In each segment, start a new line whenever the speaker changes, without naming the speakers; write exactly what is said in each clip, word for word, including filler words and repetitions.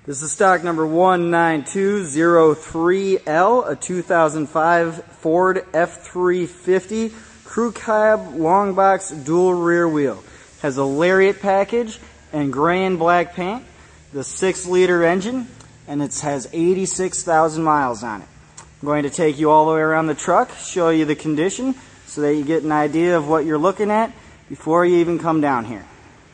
This is stock number one nine two zero three L, a two thousand five Ford F three fifty crew cab long box dual rear wheel. Has a lariat package and gray and black paint, the six liter engine, and it has eighty-six thousand miles on it. I'm going to take you all the way around the truck, show you the condition so that you get an idea of what you're looking at before you even come down here.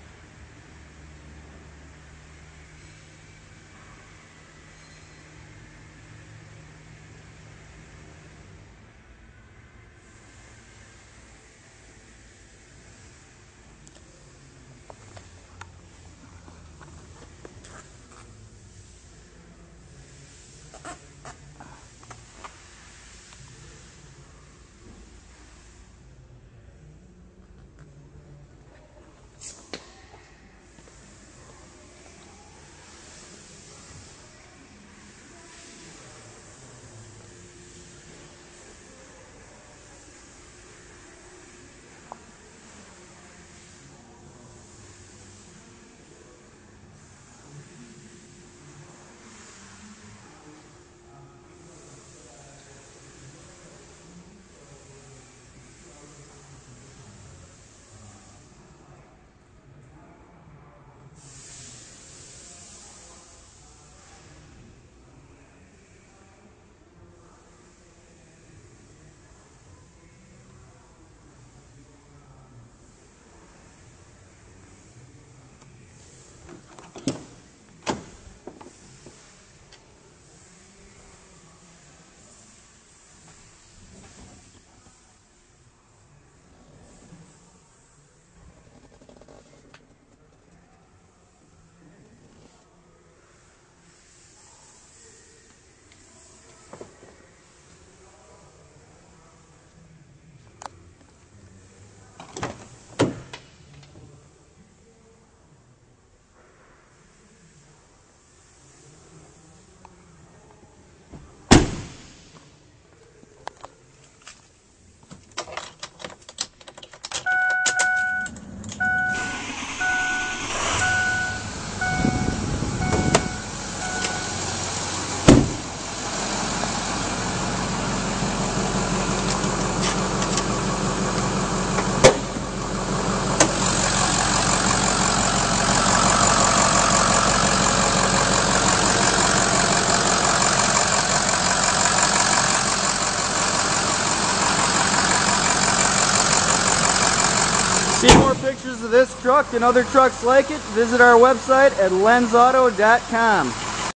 See more pictures of this truck and other trucks like it, visit our website at lenz auto dot com.